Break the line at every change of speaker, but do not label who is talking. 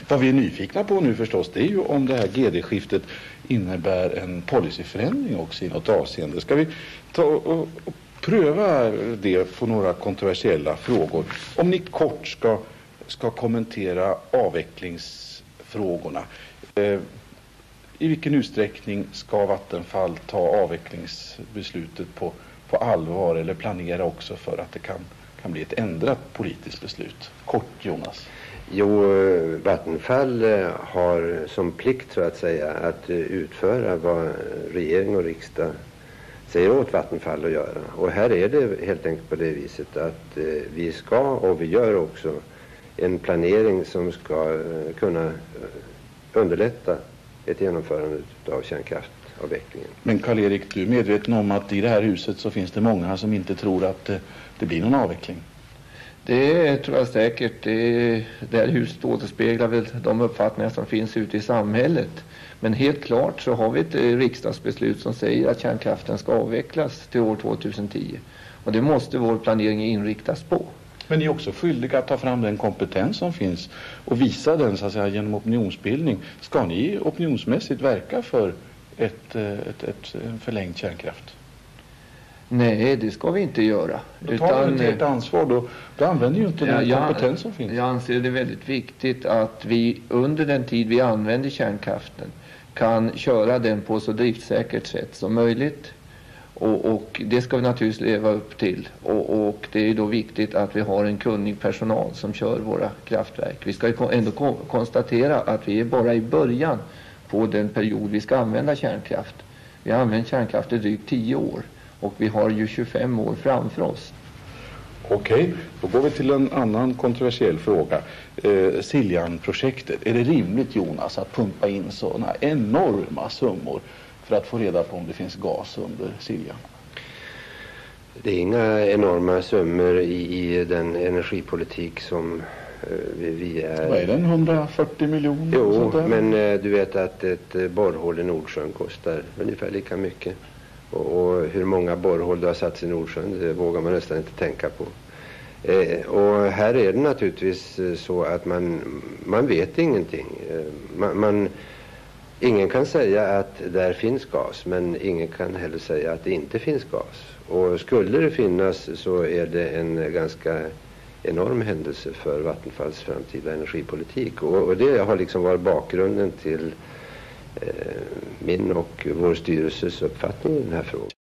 Vad vi är nyfikna på nu förstås, det är ju om det här GD-skiftet innebär en policyförändring också i något avseende. Ska vi ta och pröva det på några kontroversiella frågor? Om ni kort ska kommentera avvecklingsfrågorna. I vilken utsträckning ska Vattenfall ta avvecklingsbeslutet på allvar eller planera också för att det kan bli ett ändrat politiskt beslut? Kort, Jonas.
Jo, Vattenfall har som plikt så att säga att utföra vad regering och riksdag säger åt Vattenfall att göra. Och här är det helt enkelt på det viset att vi ska, och vi gör också, en planering som ska kunna underlätta ett genomförande av kärnkraftavvecklingen. Men
Karl-Erik, du är medveten om att i det här huset så finns det många som inte tror att det blir någon avveckling?
Det tror jag säkert. Det här huset återspeglar väl de uppfattningar som finns ute i samhället. Men helt klart så har vi ett riksdagsbeslut som säger att kärnkraften ska avvecklas till år 2010. Och det måste vår planering inriktas på.
Men ni är också skyldiga att ta fram den kompetens som finns och visa den så att säga genom opinionsbildning. Ska ni opinionsmässigt verka för en förlängd kärnkraft?
Nej, det ska vi inte göra.
Då tar vi inte ett ansvar, då använder ju inte den kompetens som finns.
Jag anser det väldigt viktigt att vi under den tid vi använder kärnkraften kan köra den på så driftsäkert sätt som möjligt. Och det ska vi naturligtvis leva upp till. Och det är då viktigt att vi har en kunnig personal som kör våra kraftverk. Vi ska ändå konstatera att vi är bara i början på den period vi ska använda kärnkraft. Vi har använt kärnkraft i drygt 10 år. Och vi har ju 25 år framför oss.
Okej, då går vi till en annan kontroversiell fråga. Siljan-projektet. Är det rimligt, Jonas, att pumpa in sådana enorma summor för att få reda på om det finns gas under Siljan?
Det är inga enorma summor i den energipolitik som vi är...
Vad är den? 140 miljoner?
Jo, men du vet att ett borrhål i Nordsjön kostar ungefär lika mycket. Och hur många borrhål det har satts i Nordsjön, det vågar man nästan inte tänka på. Och här är det naturligtvis så att man vet ingenting. Ingen kan säga att där finns gas, men ingen kan heller säga att det inte finns gas. Och skulle det finnas så är det en ganska enorm händelse för Vattenfalls framtida energipolitik. Och det har liksom varit bakgrunden till min och vår styrelses uppfattning i den här frågan.